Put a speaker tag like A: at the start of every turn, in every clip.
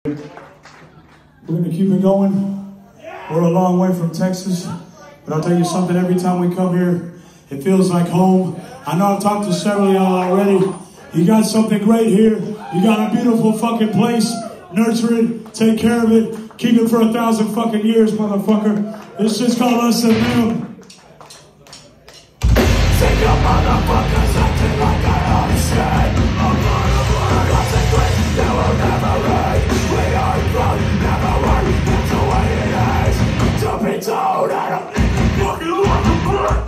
A: We're gonna keep it going. We're a long way from Texas, but I'll tell you something, every time we come here, it feels like home. I know I've talked to several of y'all already. You got something great here. You got a beautiful fucking place. Nurture it, take care of it, keep it for 1,000 fucking years, motherfucker. This shit's called Us and Them.
B: Take your motherfuckers acting like I understand. Consequence, they will never end. We are proud, never work, that's the way it is. To be told, I don't need to fucking want to burn.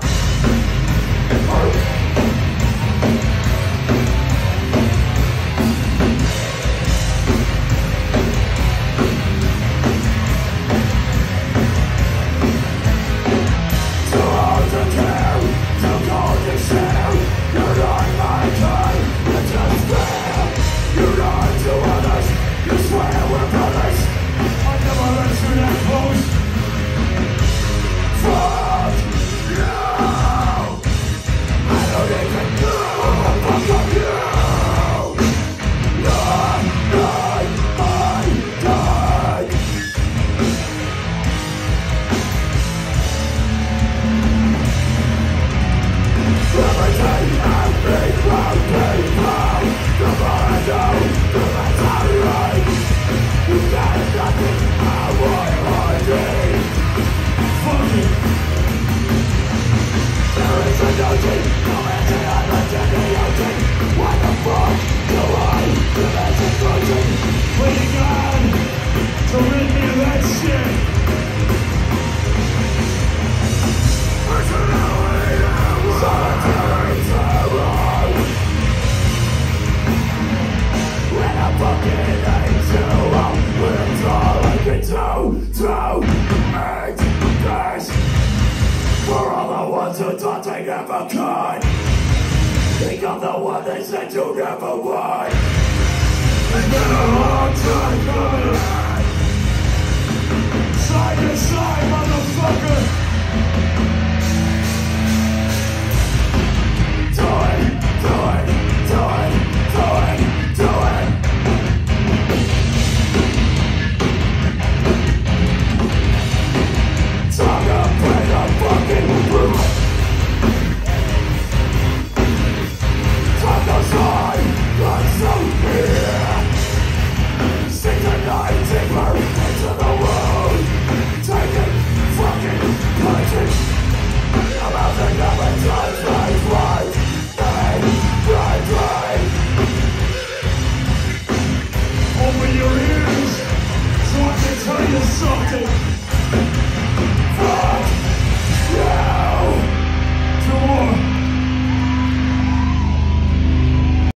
B: Who thought they never could. Think of the one they said you never would. It's been a long time coming. Side to side, motherfucker. Do it, do it, do it, do it, do it. Time to play the fucking roof. Open your ears so I can tell you something.